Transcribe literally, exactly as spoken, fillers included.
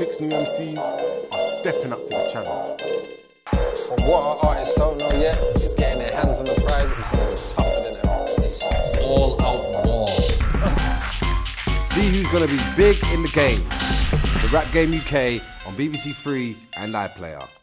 six new M Cs are stepping up to the challenge. But what our artists don't know yet is getting their hands on the prize. It's going to be tougher than ever. It's all out war. See who's going to be big in the game. The Rap Game U K on B B C Three and iPlayer.